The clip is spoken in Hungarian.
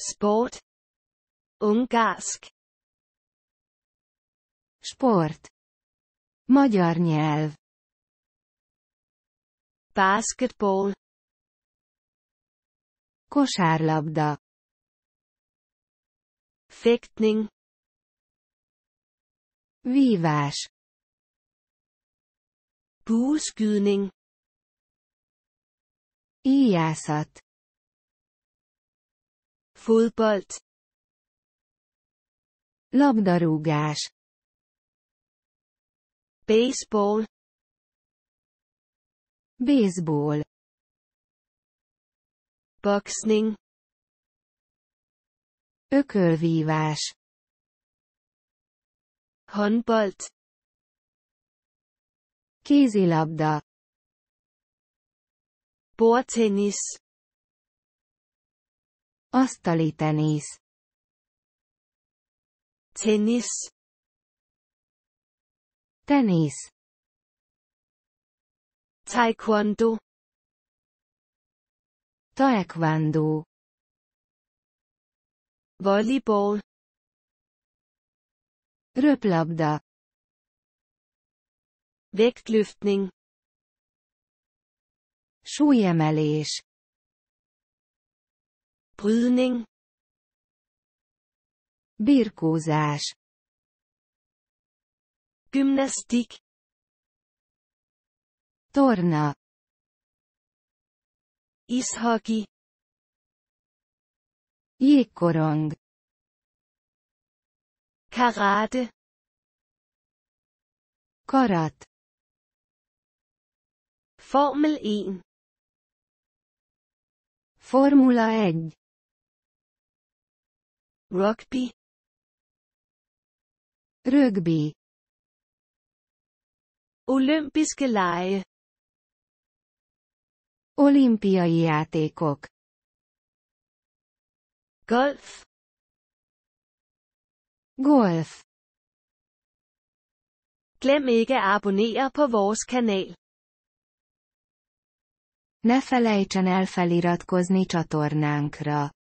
Sport. Ungarsk. Sport. Magyar nyelv. Basketball. Kosárlabda. Fægtning. Vívás. Bueskydning. Íjászat. Fodbold. Labdarúgás. Baseball. Baseball. Boksning. Ökölvívás. Håndbold. Kézilabda. Bordtennis. Asztali tenisz. Tennis. Tenisz. Taekwondo. Taekwondo. Volleyball. Röplabda. Vægtløftning. Súlyemelés. Brydning. Birkózás. Gymnastik. Torna. Ishockey. Jégkorong. Karate. Karat. Formel 1. Formula 1. Rugby. Rögbi. Olympiske lege. Olimpiai játékok. Golf. Golf. Glem ikke at abonnere på vores kanal. Ne felejtsen el feliratkozni csatornánkra.